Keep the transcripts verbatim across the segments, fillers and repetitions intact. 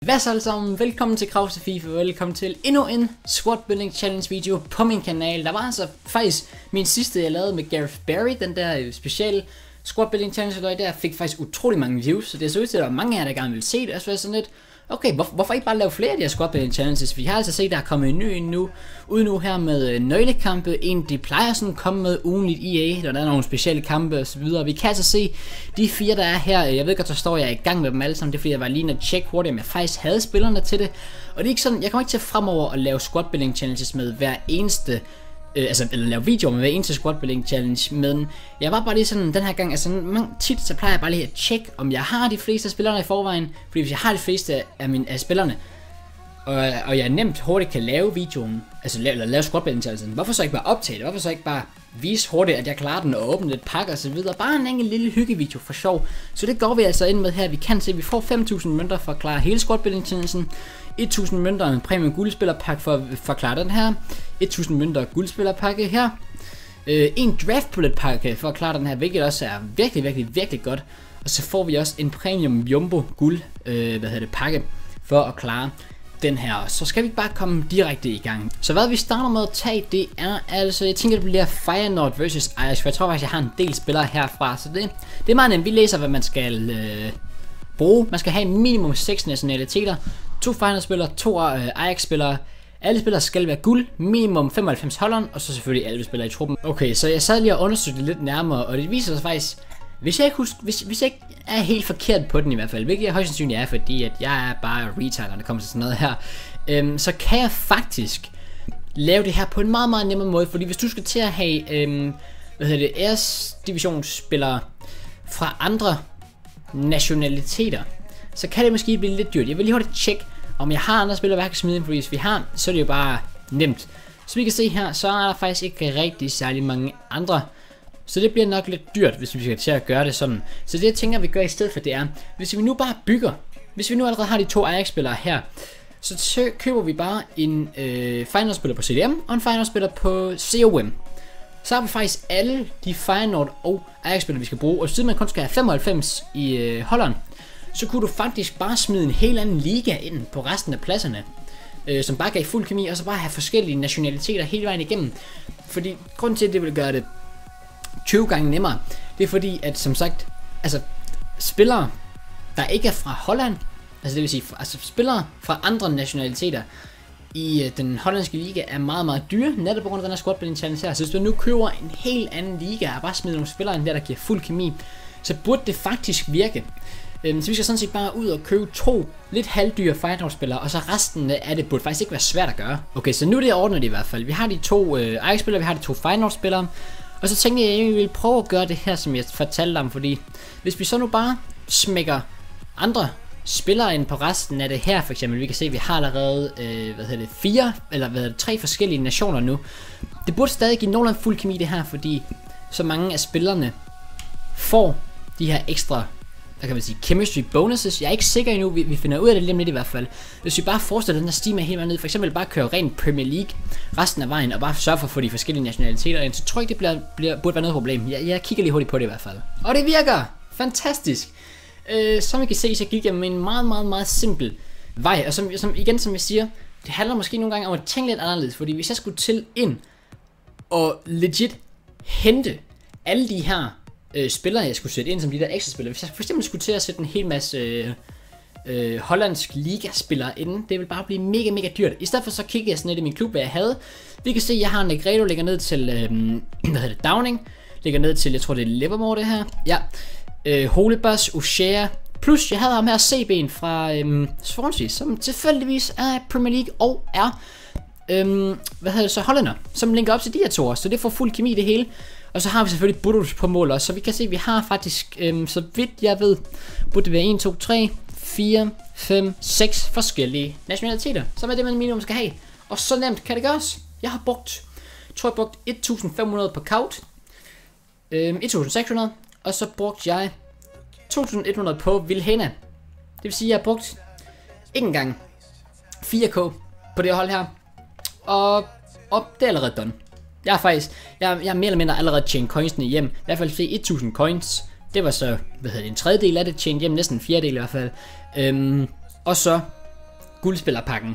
Hvad så alle sammen? Velkommen til Krause FIFA, og velkommen til endnu en Squad Building Challenge video på min kanal. Der var altså faktisk min sidste, jeg lavede med Gareth Barry, den der special Squad Building Challenge, der, der fik faktisk utrolig mange views, så det så ud til, at der var mange af jer, der gerne ville se det, og så var jeg sådan lidt, okay, hvor, hvorfor ikke bare lave flere af de her Squad Building Challenges? Vi har altså set, der er kommet en ny en nu, ud nu her med nøglekampe, en de plejer sådan at komme med ugenligt i E A, der er nogle specielle kampe og så videre. Vi kan altså se de fire, der er her, jeg ved godt, der står jeg i gang med dem alle sammen, det er fordi jeg var lige at tjekke hurtigt, om jeg faktisk havde spillerne til det. Og det er ikke sådan, jeg kommer ikke til fremover at lave Squad Building Challenges med hver eneste, Øh, altså, eller lave videoer med hver eneste Squad Building Challenge, men jeg var bare lige sådan, den her gang, altså mange, tit så plejer jeg bare lige at tjekke, om jeg har de fleste af spillerne i forvejen, fordi hvis jeg har de fleste af, mine, af spillerne, og, og jeg nemt hurtigt kan lave videoen, altså lave, eller lave Squad Building Challenge, hvorfor så ikke bare optage det, hvorfor så ikke bare vise hurtigt, at jeg klarer den og åbne lidt pakke og så videre, bare en enkelt lille hyggevideo for sjov. Så det går vi altså ind med her. Vi kan se, at vi får fem tusind mønter for at klare hele Squad Building Challengen, tusind mønter en premium guldspillerpakke for at forklare den her, tusind mønter guldspillerpakke her, øh, en draft bullet pakke for at klare den her, hvilket også er virkelig, virkelig, virkelig godt. Og så får vi også en premium jumbo guld, øh, hvad hedder det, pakke for at klare den her. Så skal vi bare komme direkte i gang. Så hvad vi starter med at tage, det er altså, jeg tænker det bliver Feyenoord versus Ajax, for jeg tror faktisk jeg har en del spillere herfra, så det, det er meget nemt. Vi læser hvad man skal øh, bruge. Man skal have minimum seks nationaliteter, to Feyenoord-spillere, to øh, Ajax-spillere. Alle spillere skal være guld, minimum femoghalvfems Holland, og så selvfølgelig alle spillere i truppen. Okay, så jeg sad lige og undersøgte det lidt nærmere, og det viser sig faktisk, hvis jeg ikke husker, hvis, hvis jeg ikke er helt forkert på den i hvert fald, hvilket jeg højst sandsynligt er, fordi at jeg er bare retard, når det kommer til sådan noget her, øhm, så kan jeg faktisk lave det her på en meget, meget nemmere måde, fordi hvis du skal til at have, øhm, hvad hedder det, æres divisionsspillere fra andre nationaliteter, så kan det måske blive lidt dyrt. Jeg vil lige hurtigt tjekke, om jeg har andre spillere, hvad jeg kan smide ind, fordi hvis vi har, så er det jo bare nemt. Så vi kan se her, så er der faktisk ikke rigtig særlig mange andre. Så det bliver nok lidt dyrt, hvis vi skal til at gøre det sådan. Så det jeg tænker, vi gør i stedet for, det er, hvis vi nu bare bygger, hvis vi nu allerede har de to Ajax-spillere her, så køber vi bare en øh, Feyenoord-spiller på C D M, og en Feyenoord-spiller på C O M. Så har vi faktisk alle de Feyenoord og Ajax-spillere, vi skal bruge, og siden man kun skal have femoghalvfems i øh, Holland, så kunne du faktisk bare smide en helt anden liga ind på resten af pladserne, øh, som bare gav fuld kemi, og så bare have forskellige nationaliteter hele vejen igennem. Fordi grunden til, at det vil gøre det tyve gange nemmere, det er fordi, at som sagt, altså spillere, der ikke er fra Holland, altså det vil sige, altså spillere fra andre nationaliteter i øh, den hollandske liga er meget, meget dyre, netop på grund af den her Squad Building Challenge her. Så hvis du nu køber en helt anden liga, og bare smider nogle spillere ind der, der giver fuld kemi, så burde det faktisk virke. Så vi skal sådan set bare ud og købe to lidt halvdyre Feyenoord-spillere, og så resten af det burde faktisk ikke være svært at gøre. Okay, så nu er det ordnet i hvert fald. Vi har de to øh, Ajax-spillere, vi har de to Feyenoord-spillere, og så tænkte jeg, at jeg ville prøve at gøre det her, som jeg fortalte om, fordi hvis vi så nu bare smækker andre spillere ind på resten af det her, for eksempel, vi kan se, at vi har allerede, øh, hvad hedder det, fire, eller hvad hedder det, tre forskellige nationer nu. Det burde stadig give nogenlunde fuld kemi det her, fordi så mange af spillerne får de her ekstra, der kan man sige, chemistry bonuses. Jeg er ikke sikker endnu, vi, vi finder ud af det lige lidt i hvert fald. Hvis vi bare forestiller den der stime helt ned, for eksempel bare køre rent Premier League resten af vejen, og bare sørge for at få de forskellige nationaliteter ind, så tror jeg ikke, det bliver, bliver, burde være noget problem. Jeg, jeg kigger lige hurtigt på det i hvert fald. Og det virker! Fantastisk! Øh, som I kan se, så gik jeg med en meget, meget, meget simpel vej. Og som, som, igen, som jeg siger, det handler måske nogle gange om at tænke lidt anderledes, fordi hvis jeg skulle til ind og legit hente alle de her Øh, spillere, jeg skulle sætte ind som de der ekstra spillere. Hvis jeg for eksempel skulle til at sætte en hel masse øh, øh, hollandsk ligaspillere inden, det vil bare blive mega, mega dyrt. I stedet for så kigger jeg sådan lidt i min klub, hvad jeg havde. Vi kan se, at jeg har Negredo, ligger ned til, øh, hvad hedder det, Downing, ligger ned til, jeg tror det er Livermore det her. Ja, øh, Holebas, Ushea, plus jeg havde ham her C B'en fra øh, Swansea, som tilfældigvis er Premier League og er, øh, hvad hedder det så, hollænder, som linker op til de her to år, så det får fuld kemi det hele. Og så har vi selvfølgelig Budus på mål også, så vi kan se, at vi har faktisk, øhm, så vidt jeg ved, burde det være en, to, tre, fire, fem, seks forskellige nationaliteter, som er det, man minimum skal have. Og så nemt kan det gøres. Jeg har brugt, jeg tror jeg brugt et tusind fem hundrede på Kaut, øhm, et tusind seks hundrede, og så brugte jeg to tusind et hundrede på Vilhena. Det vil sige, at jeg har brugt ikke engang fire K på det hold her, og, og det er allerede done. Jeg har faktisk, jeg, jeg har mere eller mindre allerede tjent coinsene hjem. I hvert fald se tusind coins. Det var så, hvad hedder det, en tredjedel af det tjent hjem, næsten en fjerdedel i hvert fald. Øhm, og så guldspillerpakken.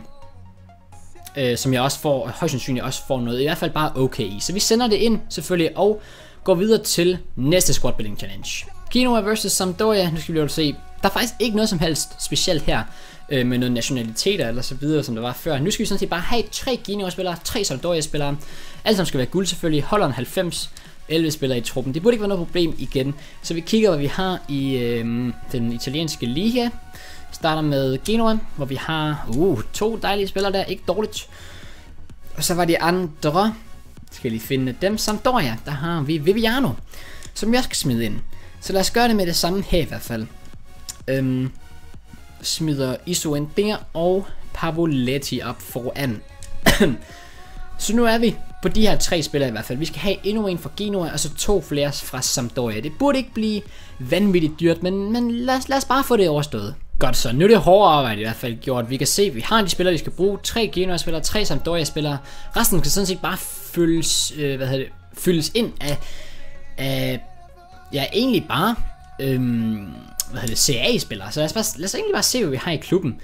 Øh, som jeg også får, højst sandsynligt også får noget, i hvert fald bare okay i. Så vi sender det ind selvfølgelig, og går videre til næste Squad Building Challenge. Genoa versus Sampdoria. Nu skal vi lige se. Der er faktisk ikke noget som helst specielt her øh, med noget nationaliteter eller så videre, som der var før. Nu skal vi sådan set bare have tre Genoa-spillere, tre Sampdoria-spillere. Alle sammen skal være guld selvfølgelig. Holder en halvfems, elleve spillere i truppen. Det burde ikke være noget problem igen. Så vi kigger, hvad vi har i øh, den italienske liga. Starter med Genoa, hvor vi har uh, to dejlige spillere der. Ikke dårligt. Og så var de andre. Skal lige finde dem. Sampdoria, der har vi Viviano, som jeg skal smide ind. Så lad os gøre det med det samme her i hvert fald. Øhm, smider Iso ind der, og Pavoletti op foran. Så nu er vi på de her tre spillere i hvert fald. Vi skal have endnu en fra Genoa, og så to flere fra Sampdoria. Det burde ikke blive vanvittigt dyrt, men, men lad, os, lad os bare få det overstået. Godt så, nu er det hårde arbejde i hvert fald gjort. Vi kan se, at vi har de spillere, vi skal bruge. Tre Genoa-spillere, tre Sampdoria-spillere. Resten skal sådan set bare fyldes, øh, hvad hedder det, fyldes ind af, af ja, egentlig bare øhm, hvad hedder det, C A-spillere. Så lad os, bare, lad os egentlig bare se, hvad vi har i klubben.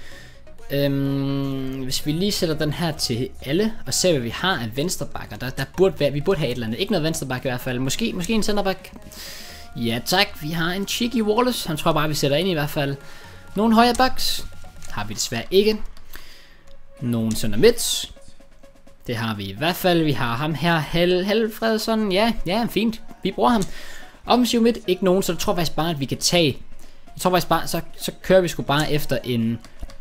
Øhm, hvis vi lige sætter den her til alle, og ser, hvad vi har af venstrebacker. Der, der burde være, vi burde have et eller andet. Ikke noget venstreback i hvert fald. Måske, måske en centerback. Ja tak, vi har en Cheeky Wallace. Han tror jeg bare, vi sætter ind i hvert fald. Nogle højre backs har vi desværre ikke. Nogle center mids. Det har vi i hvert fald. Vi har ham her, Hel Helfredsson. Ja, ja, fint. Vi bruger ham. Offensiv midt, ikke nogen, så jeg tror faktisk bare, at vi kan tage. Jeg tror faktisk bare, så, så kører vi sgu bare efter en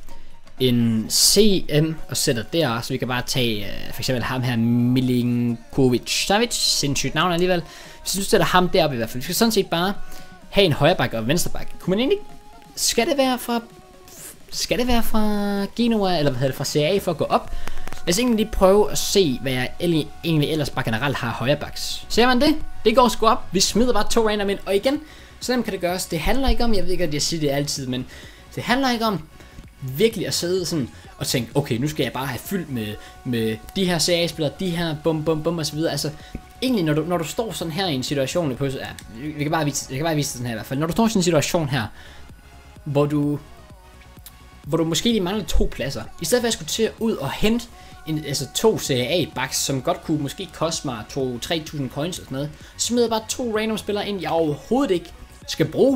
en C M og sætter der, så vi kan bare tage uh, for eksempel ham her, Milinkovic Savic, sindssygt navn alligevel. Hvis du sætter ham deroppe i hvert fald, vi skal sådan set bare have en højreback og venstreback. Kunne man egentlig, skal det være fra, skal det være fra Genoa, eller hvad hedder det, fra C A for at gå op? Lad os egentlig lige prøve at se, hvad jeg egentlig ellers bare generelt har højrebacks. Ser man det? Det går sgu op. Vi smider bare to random ind, og igen, så nemt kan det gøres. Det handler ikke om, jeg ved ikke, at jeg siger det altid, men det handler ikke om virkelig at sidde sådan og tænke, okay, nu skal jeg bare have fyldt med, med de her C A-spillere, de her bum bum bum og så videre. Altså, egentlig, når du, når du står sådan her i en situation, på, ja, vi kan bare vise, jeg kan bare vise det sådan her i hvert fald. Når du står i sådan en situation her, hvor du, hvor du måske lige mangler to pladser, i stedet for at jeg skulle til at ud og hente en, altså to C A-backs, som godt kunne måske koste mig to til tre tusind coins og sådan noget, så smider jeg bare to random spillere ind, jeg overhovedet ikke skal bruge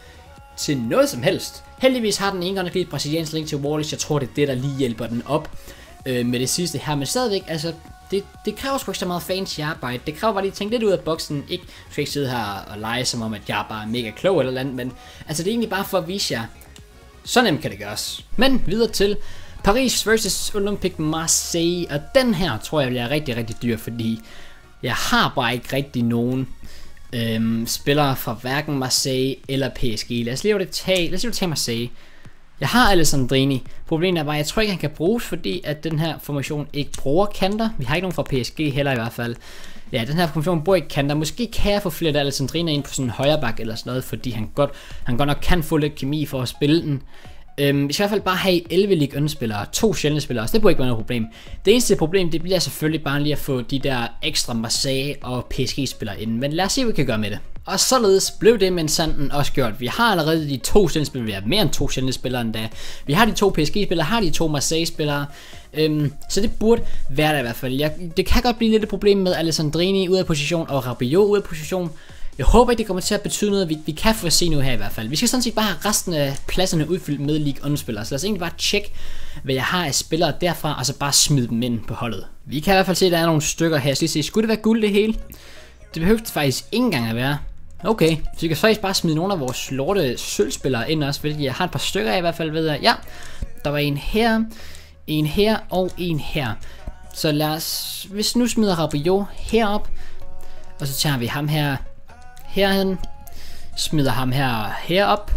til noget som helst. Heldigvis har den ene gang et brasiliansk link til Wallace. Jeg tror, det er det, der lige hjælper den op øh, med det sidste her. Men stadigvæk, altså, det, det kræver sgu ikke så meget fancy arbejde. Det kræver bare lige at tænke lidt ud af boksen. Ikke, du skal ikke sidde her og lege som om, at jeg er bare mega klog eller andet. Men altså, det er egentlig bare for at vise jer, så nemt kan det gøres. Men videre til Paris versus Olympique Marseille. Og den her tror jeg bliver rigtig, rigtig dyr, fordi jeg har bare ikke rigtig nogen Øhm, spillere fra hverken Marseille eller P S G. Lad os lige tage, lad os lige tage Marseille. Jeg har Alessandrini. Problemet er bare, at jeg tror ikke, han kan bruges, fordi at den her formation ikke bruger kanter. Vi har ikke nogen fra P S G heller i hvert fald. Ja, den her formation bruger ikke kanter. Måske kan jeg få flere af Alessandrini ind på sådan en højre bak eller sådan noget, fordi han godt, han godt nok kan få lidt kemi for at spille den. Øhm, vi skal i hvert fald bare have elleve Ligue et-spillere, to sjældne spillere, så det burde ikke være noget problem. Det eneste problem, det bliver selvfølgelig bare lige at få de der ekstra Marseille og P S G-spillere ind, men lad os se, hvad vi kan gøre med det. Og således blev det med sanden også gjort. Vi har allerede de to sjældne spillere, vi har mere end to sjældne spillere endda. Vi har de to P S G-spillere, har de to Marseille-spillere, øhm, så det burde være der i hvert fald. Jeg, det kan godt blive lidt et problem med Alessandrini ude af position og Rabiot ude af position. Jeg håber ikke, det kommer til at betyde noget, vi, vi kan få at se nu her i hvert fald. Vi skal sådan set bare have resten af pladserne udfyldt med League et-spillere. Så lad os egentlig bare tjekke, hvad jeg har af spillere derfra, og så bare smide dem ind på holdet. Vi kan i hvert fald se, at der er nogle stykker her. Så lige se, skulle det være guld det hele? Det behøver det faktisk ikke engang at være. Okay, så vi kan faktisk bare smide nogle af vores lorte sølvspillere ind også, hvilket jeg har et par stykker af i hvert fald, ved jeg. Ja, der var en her, en her og en her. Så lad os, hvis nu smider Rabiot herop, og så tager vi ham her herhen, smider ham her herop,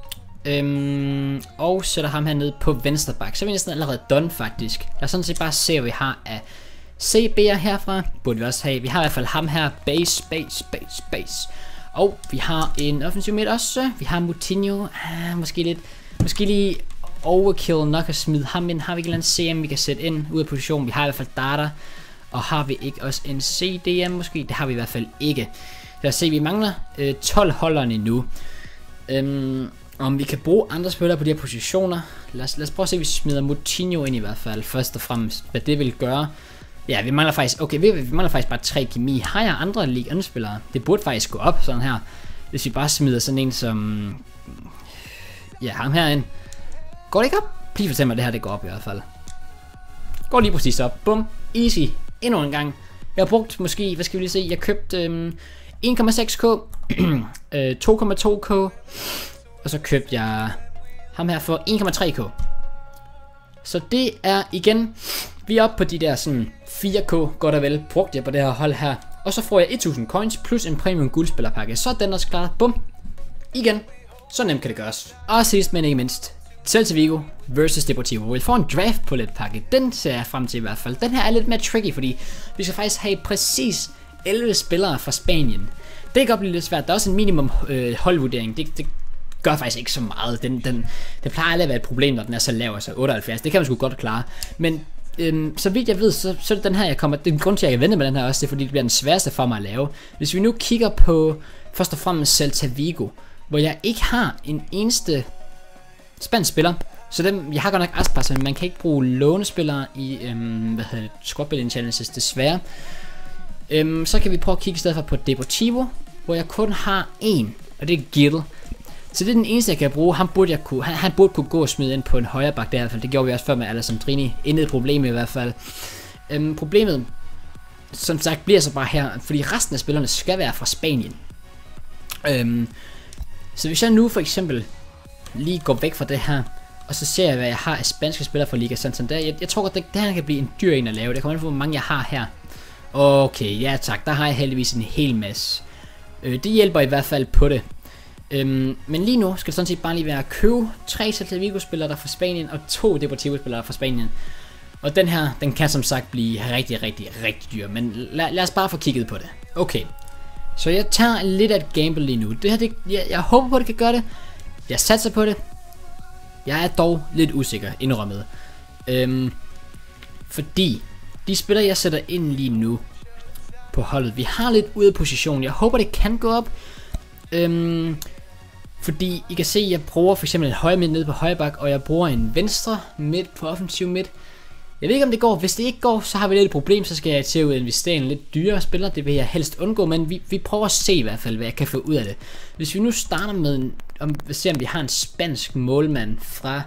øhm, og sætter ham her ned på venstre bak. Så er vi næsten allerede done faktisk. Lad os sådan set bare se, hvad vi har af C B'er herfra. Burde vi også have. Vi har i hvert fald ham her, base, base, base, base. Og vi har en offensiv midt også. Vi har Moutinho. Ah, måske lidt, måske lige overkill nok at smide ham ind. Har vi ikke en eller anden C M, vi kan sætte ind ud af position? Vi har i hvert fald data. Og har vi ikke også en C D M måske? Det har vi i hvert fald ikke. Lad os se, vi mangler øh, tolv holderne nu. Øhm, Om vi kan bruge andre spillere på de her positioner. Lad os, lad os prøve at se, at vi smider Moutinho ind i hvert fald. Først og fremmest, hvad det vil gøre. Ja, vi mangler faktisk, okay, vi, vi mangler faktisk bare tre kemi. Har jeg andre Ligue et-spillere? Det burde faktisk gå op sådan her. Hvis vi bare smider sådan en som... Ja, ham herind. Går det ikke op? Please fortæl mig, det her det går op i hvert fald. Går lige præcis op. Bum. Easy. Endnu en gang. Jeg har brugt måske, hvad skal vi lige se, jeg købte øhm, en komma seks k, øh, to komma to k, og så købte jeg ham her for en komma tre k. Så det er igen, vi er oppe på de der sådan fire k, godt og vel, brugte jeg på det her hold her. Og så får jeg tusind coins plus en premium guldspillerpakke. Så er den også klar. Bum. Igen. Så nemt kan det gøres. Og sidst men ikke mindst, Celta Vigo versus Deportivo. Vi får en draft på lidt pakke. Den ser jeg frem til i hvert fald. Den her er lidt mere tricky, fordi vi skal faktisk have præcis elleve spillere fra Spanien. Det kan godt blive lidt svært. Der er også en minimum øh, holdvurdering. Det, det gør faktisk ikke så meget. Den, den, det plejer aldrig at være et problem, når den er så lav, altså otteoghalvfjerds. Det kan man sgu godt klare. Men øhm, så vidt jeg ved, så, så er det den her, jeg kommer... Det er en grund til, at jeg kan vente med den her også. Det er fordi, det bliver den sværeste for mig at lave. Hvis vi nu kigger på først og fremmest Celta Vigo, hvor jeg ikke har en eneste spansk spiller. Så dem, jeg har godt nok Aspas, men man kan ikke bruge lånespillere i øhm, hvad hedder det, Squad Building Challenges, desværre. Øhm, så kan vi prøve at kigge i stedet for på Deportivo, hvor jeg kun har en, og det er Gil. Så det er den eneste, jeg kan bruge. Han burde, jeg kunne, han, han burde kunne gå og smide ind på en højre bak der i hvert fald. Det gjorde vi også før med Alessandrini. Intet et problem i hvert fald. Øhm, problemet, som sagt, bliver så bare her, fordi resten af spillerne skal være fra Spanien. Øhm, så hvis jeg nu for eksempel lige går væk fra det her, og så ser jeg, hvad jeg har af spanske spillere fra Liga Santander. Jeg, jeg tror godt, det, det her kan blive en dyr en at lave. Det kommer an på, hvor mange jeg har her. Okay, ja tak. Der har jeg heldigvis en hel masse. Øh, det hjælper i hvert fald på det. Øhm, men lige nu skal det sådan set bare lige være at købe tre Celta Vigo spillere der fra Spanien, og to Deportivo spillere fra Spanien. Og den her, den kan som sagt blive rigtig, rigtig, rigtig dyr. Men lad, lad os bare få kigget på det. Okay. Så jeg tager lidt af et gamble lige nu. Det her, det, jeg, jeg håber på, at det kan gøre det. Jeg satser på det. Jeg er dog lidt usikker, indrømmet. Øhm, fordi de spillere, jeg sætter ind lige nu på holdet, vi har lidt ude af position. Jeg håber, det kan gå op. Øhm, fordi I kan se, at jeg bruger for eksempel en højre midt nede på højre bak, og jeg bruger en venstre midt på offensiv midt. Jeg ved ikke, om det går. Hvis det ikke går, så har vi lidt et problem. Så skal jeg til at investere i en lidt dyrere spiller. Det vil jeg helst undgå, men vi, vi prøver at se i hvert fald, hvad jeg kan få ud af det. Hvis vi nu starter med en, om, se om vi har en spansk målmand fra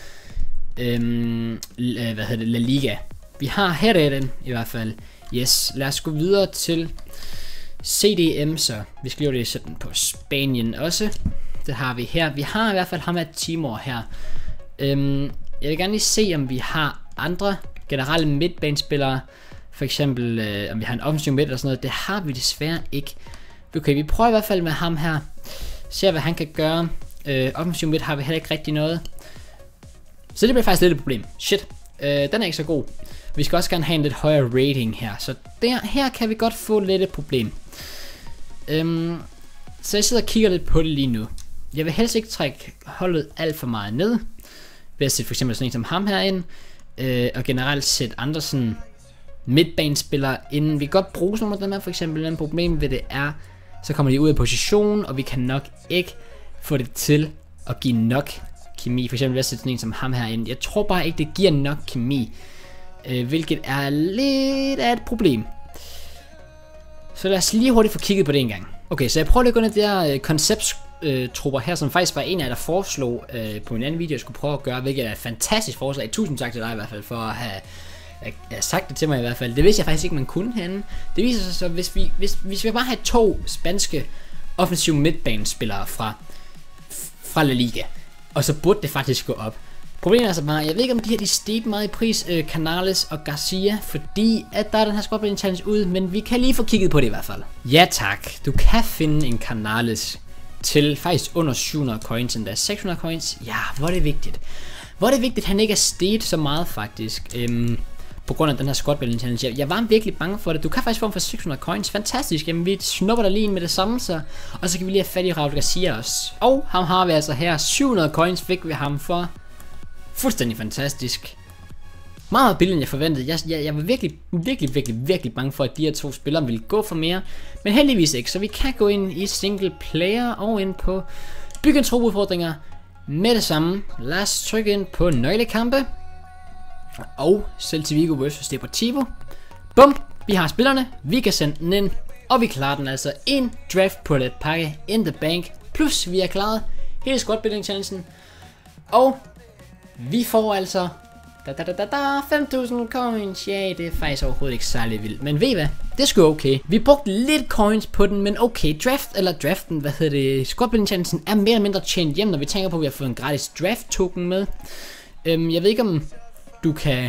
øhm, hvad hedder det, La Liga. Vi har her er den i hvert fald. Yes, lad os gå videre til C D M, så vi skal jo det sådan på Spanien også. Det har vi her. Vi har i hvert fald ham af Timor her. Øhm, jeg vil gerne lige se, om vi har andre generelle midtbanespillere. For eksempel, øh, om vi har en offensiv midt eller sådan noget. Det har vi desværre ikke. Okay, vi prøver i hvert fald med ham her. Ser, hvad han kan gøre. Øh, offensiv midt har vi heller ikke rigtig noget. Så det bliver faktisk lidt et problem. Shit, øh, den er ikke så god. Vi skal også gerne have en lidt højere rating her. Så der, her kan vi godt få lidt et problem. Øhm, så jeg sidder og kigger lidt på det lige nu. Jeg vil helst ikke trække holdet alt for meget ned. Ved at sætte for eksempel sådan en som ham herind. Øh, og generelt sætte andre sådan midtbanespillere ind. Vi kan godt bruge sådan nogle af dem her for eksempel. Men problemet ved det er, så kommer de ud af position, og vi kan nok ikke få det til at give nok kemi. For eksempel ved at sætte sådan en som ham herind. Jeg tror bare ikke, det giver nok kemi. Øh, hvilket er lidt af et problem. Så lad os lige hurtigt få kigget på det en gang. Okay, så jeg prøver lige at gå ind i de her koncepttrupper her, som faktisk var en af jer, der foreslog øh, på en anden video, jeg skulle prøve at gøre, hvilket er et fantastisk forslag. Tusind tak til dig i hvert fald for at have, at have sagt det til mig i hvert fald. Det vidste jeg faktisk ikke, man kunne henne. Det viser sig så, hvis vi, hvis, hvis vi bare har to spanske offensive midtbanespillere fra, fra La Liga, og så burde det faktisk gå op. Problemet er altså bare, jeg ved ikke om de her de steg meget i pris, øh, Canales og Garcia, fordi at der er den her Squad Building Challenge ud, men vi kan lige få kigget på det i hvert fald. Ja tak, du kan finde en Canales til faktisk under syv hundrede coins, endda seks hundrede coins. Ja, hvor er det vigtigt. Hvor er det vigtigt, at han ikke er steget så meget faktisk, øhm, på grund af den her Squad Building Challenge. Jeg, jeg var virkelig bange for det. Du kan faktisk få ham for seks hundrede coins, fantastisk. Jamen vi snupper der lige ind med det samme så, og så kan vi lige have fat i Raul Garcia også. Og ham har vi altså her, syv hundrede coins fik vi ham for. Fuldstændig fantastisk. Meget meget billigere end jeg forventede. Jeg, jeg, jeg var virkelig, virkelig, virkelig, virkelig bange for, at de her to spillere ville gå for mere. Men heldigvis ikke. Så vi kan gå ind i single player og ind på bygge en trup udfordringer. med det samme, lad os trykke ind på nøglekampe. Og Celta Vigo versus Deportivo. Bum, vi har spillerne, vi kan sende den ind. Og vi klarer den altså. En draft på let pakke in the bank. Plus vi har klaret hele squad building challengen. Og vi får altså da, da, da, da, da, fem tusind coins. Ja, det er faktisk overhovedet ikke særlig vildt. Men ved I hvad? Det er sgu okay. Vi brugte lidt coins på den, men okay. Draft, eller draften, hvad hedder det? Squad building challengen er mere eller mindre tjent hjem, når vi tænker på, at vi har fået en gratis draft token med. Øhm, jeg ved ikke om du kan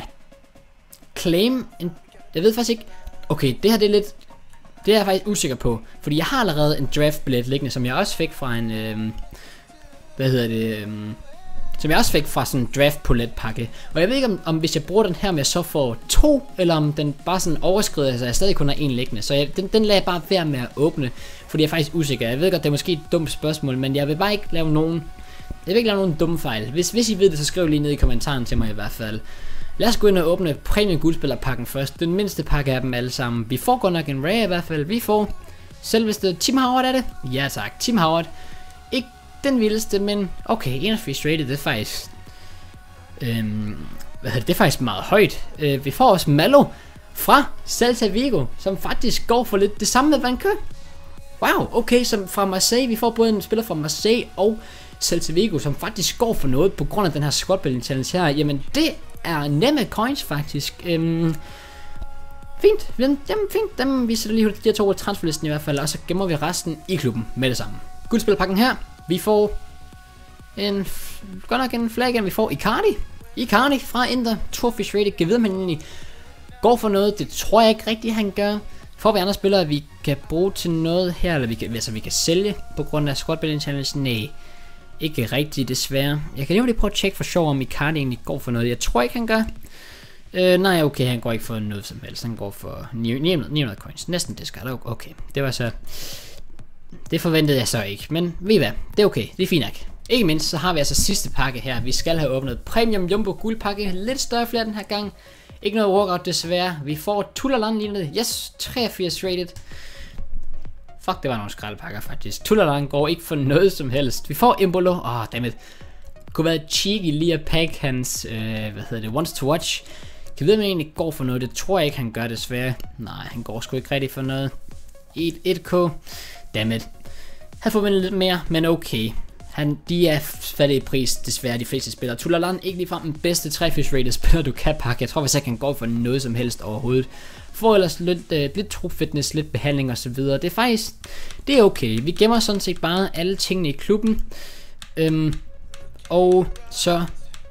claim en... Jeg ved faktisk ikke... Okay, det her det er lidt... Det er jeg faktisk usikker på. Fordi jeg har allerede en draft billet liggende, som jeg også fik fra en... Øhm, hvad hedder det... Øhm, som jeg også fik fra sådan en draft bullet pakke. Og jeg ved ikke om, om hvis jeg bruger den her, om jeg så får to, eller om den bare sådan overskrider, så jeg stadig kun har en liggende. Så jeg, den, den lader jeg bare være med at åbne, fordi jeg er faktisk usikker. Jeg ved godt, det er måske et dumt spørgsmål, men jeg vil bare ikke lave nogen... Jeg vil ikke lave nogen dumme fejl. Hvis, hvis I ved det, så skriv lige ned i kommentaren til mig i hvert fald. Lad os gå ind og åbne Premium Guldspillerpakken først. Den mindste pakke af dem alle sammen. Vi får godt nok en rare i hvert fald. Vi får selveste Tim Howard, er det? Ja tak, Tim Howard. Ikke den vildeste, men okay, enogfirs rated, det er faktisk... Øhm, hvad hedder det? Det er faktisk meget højt. Øh, vi får også Malo fra Celta Vigo, som faktisk går for lidt det samme med Vancouver. Wow, okay, som fra Marseille. Vi får både en spiller fra Marseille og Celta Vigo, som faktisk går for noget på grund af den her squad building challenge her. Jamen, det er nemme coins faktisk. Øhm, fint, jamen fint. Dem, vi sætter lige de her to transferlisten i hvert fald, og så gemmer vi resten i klubben med det samme. Guldspillerpakken her. Vi får en, godt nok en flag igen. Vi får Icardi. Icardi fra Inter. toogfirs rated. Kan vide, om han egentlig går for noget. Det tror jeg ikke rigtigt, han gør. Får vi andre spillere, vi kan bruge til noget her, eller vi kan, altså vi kan sælge på grund af squad building challenge? Nej, ikke rigtigt desværre. Jeg kan lige prøve at tjekke for sjov, om Icardi egentlig går for noget. Jeg tror ikke, han gør. Øh, nej, okay, han går ikke for noget som helst. Han går for ni hundrede coins. Næsten det skal. Okay, det var så... Det forventede jeg så ikke, men ved I hvad? Det er okay, det er fint nok. Ikke mindst, så har vi altså sidste pakke her. Vi skal have åbnet Premium Jumbo guldpakke. Lidt større flere den her gang. Ikke noget walkout desværre. Vi får Tullaland lignende. Yes, treogfirs rated. Fuck, det var nogle skraldpakker faktisk. Tullaland går ikke for noget som helst. Vi får Embolo. Åh, oh, dammit. Det kunne være cheeky lige at pakke hans, øh, hvad hedder det, wants to watch. Kan vide, om han egentlig går for noget? Det tror jeg ikke, han gør desværre. Nej, han går sgu ikke rigtig for noget. et k. Dammit. Han forventet lidt mere, men okay. Han, de er fattige i pris, desværre de fleste spillere. Tullaland ikke ligefrem den bedste treogfirs rated spiller, du kan pakke. Jeg tror faktisk ikke, han går for noget som helst overhovedet. Får ellers lidt, øh, lidt trofitness, lidt behandling og så videre. Det er faktisk, det er okay. Vi gemmer sådan set bare alle tingene i klubben. Øhm, og så,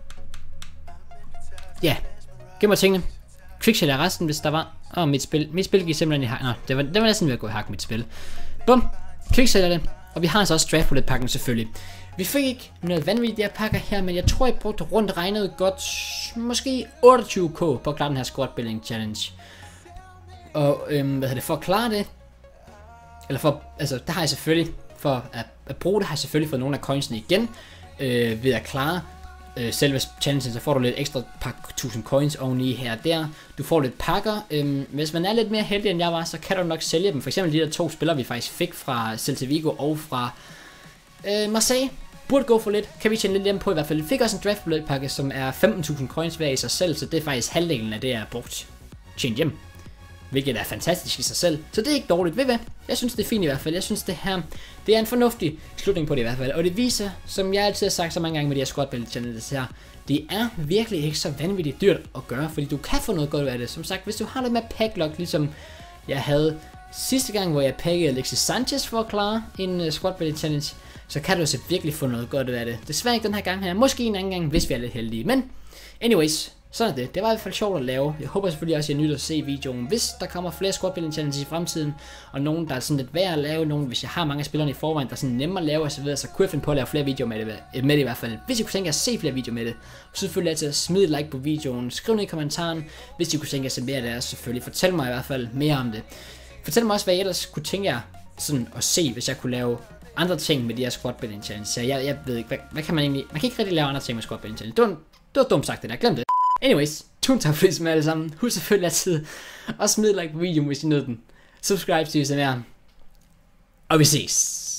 ja, gemmer tingene. Quicksælger resten, hvis der var. Åh, mit spil, mit spil gik simpelthen i hak. Nå, det var, det var næsten ved at gå i hak, mit spil. Bum, quicksælger det. Og vi har altså også draft bullet pakken selvfølgelig. Vi fik ikke noget vanvittigt de her pakker her, men jeg tror jeg brugte rundt regnet godt måske otteogtyve k på at klare den her squad building challenge. Og øhm, hvad hedder det, for at klare det, eller for, altså der har jeg selvfølgelig, for at, at bruge det, har jeg selvfølgelig fået nogle af coinsene igen, øh, ved at klare øh, selve challengen, så får du lidt ekstra par tusind coins oveni her og der. Du får lidt pakker. Øhm, hvis man er lidt mere heldig end jeg var, så kan du nok sælge dem. For eksempel de der to spillere, vi faktisk fik fra Celta Vigo og fra øh, Marseille. Burde gå for lidt. Kan vi tjene lidt hjem på i hvert fald. Vi fik også en draft bullet pakke, som er femten tusind coins hver i sig selv, så det er faktisk halvdelen af det, jeg har brugt tjent hjem. Hvilket er fantastisk i sig selv. Så det er ikke dårligt. Ved hvad? Jeg synes det er fint i hvert fald. Jeg synes det her, det er en fornuftig slutning på det i hvert fald. Og det viser, som jeg altid har sagt så mange gange med de her squad building challenges her, det er virkelig ikke så vanvittigt dyrt at gøre, fordi du kan få noget godt af det. Som sagt, hvis du har det med packlock, ligesom jeg havde sidste gang, hvor jeg pakkede Alexis Sanchez for at klare en uh, squad building challenge, så kan du altså virkelig få noget godt af det. Desværre ikke den her gang her. Måske en anden gang, hvis vi er lidt heldige. Men anyways, sådan er det. Det var i hvert fald sjovt at lave. Jeg håber selvfølgelig også, at I nyder at se videoen. Hvis der kommer flere squad building challenges i fremtiden, og nogen, der er sådan lidt værd at lave, nogen, hvis jeg har mange spillere i forvejen, der er sådan nemmere at lave osv., så kunne jeg finde på at lave flere videoer med det, med det i hvert fald. Hvis I kunne tænke jer at se flere videoer med det, så selvfølgelig altid at smide et like på videoen. Skriv ned i kommentaren, hvis I kunne tænke jer at se mere af det, og selvfølgelig fortæl mig i hvert fald mere om det. Fortæl mig også, hvad I ellers kunne tænke jer sådan at se, hvis jeg kunne lave andre ting med de her squad building challenges. Så jeg, jeg ved ikke, hvad, hvad kan man egentlig... Man kan ikke rigtig lave andre ting med squad building challenge. Det var, det var dumt sagt det der, glem det. Anyways, tusind tak for det med alle sammen. Husk selvfølgelig altid at smide like på videoen, hvis I nød den. Subscribe til mere. Og vi ses.